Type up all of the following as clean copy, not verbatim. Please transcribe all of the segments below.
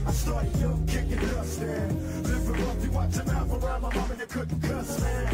I started young, kicking dust, man. Living rough, you watch your mouth around my mama, you couldn't cuss, man.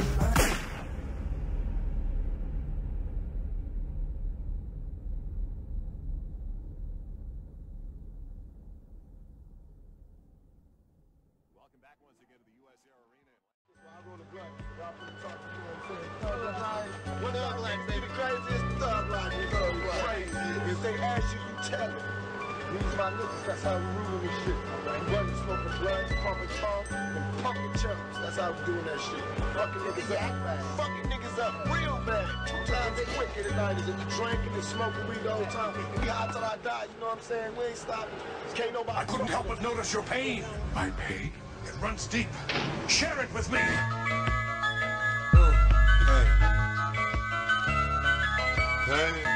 Welcome back once again to the US Air Arena. I roll the blunt. Y'all finna talk, you know what I'm saying? Thug life. What thug life, baby? Craziest thug life, you know what? Crazy. If they ask you, you tell them. These my niggas, that's how we ruling this shit. We running, smoking blunts, pumping funk, and pumping chumps. That's how we doing that shit. Fucking niggas up. Fucking niggas up real bad. 2 times quicker tonight is if you drinking and smoking weed all the time. We hot till I die, you know what I'm saying? We ain't stopping. Can't nobody. I couldn't help but notice your pain. My pain? It runs deep. Share it with me. Hey.